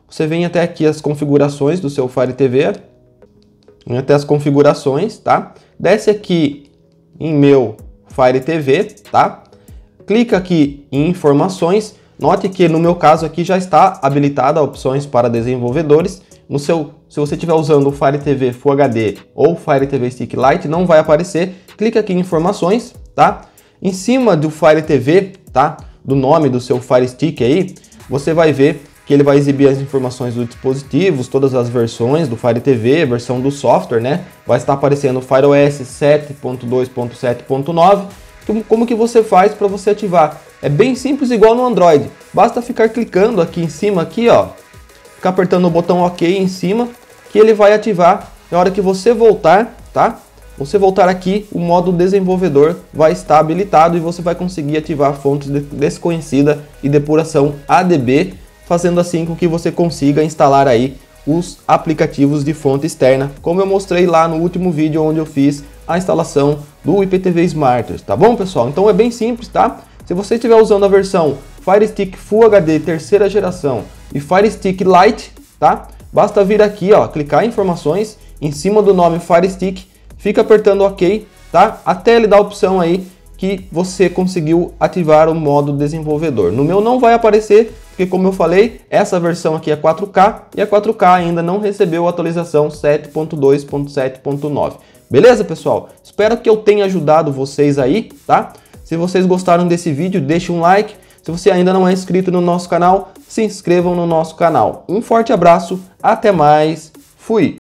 você vem até aqui as configurações do seu Fire TV, vem até as configurações, tá? Desce aqui em meu Fire TV, tá? Clica aqui em informações, note que no meu caso aqui já está habilitada opções para desenvolvedores. Se você estiver usando o Fire TV Full HD ou Fire TV Stick Lite, não vai aparecer. Clica aqui em informações, tá? Em cima do Fire TV, tá? Do nome do seu Fire Stick aí, você vai ver que ele vai exibir as informações dos dispositivos, todas as versões do Fire TV, versão do software, né? Vai estar aparecendo o FireOS 7.2.7.9. Como que você faz para você ativar? É bem simples, igual no Android. Basta ficar clicando aqui em cima, aqui, ó. Ficar apertando o botão OK em cima, que ele vai ativar. Na hora que você voltar, tá? Você voltar aqui, o modo desenvolvedor vai estar habilitado e você vai conseguir ativar fontes desconhecida e depuração ADB, fazendo assim com que você consiga instalar aí os aplicativos de fonte externa, como eu mostrei lá no último vídeo onde eu fiz a instalação do IPTV Smarters, tá bom, pessoal? Então é bem simples, tá? Se você estiver usando a versão Fire Stick Full HD terceira geração e Fire Stick Lite, tá? Basta vir aqui, ó, clicar em informações, em cima do nome Fire Stick, fica apertando OK, tá? Até ele dar a opção aí que você conseguiu ativar o modo desenvolvedor. No meu não vai aparecer, porque como eu falei, essa versão aqui é 4K e a 4K ainda não recebeu a atualização 7.2.7.9. Beleza, pessoal? Espero que eu tenha ajudado vocês aí, tá? Se vocês gostaram desse vídeo, deixe um like. Se você ainda não é inscrito no nosso canal, se inscrevam no nosso canal. Um forte abraço, até mais, fui!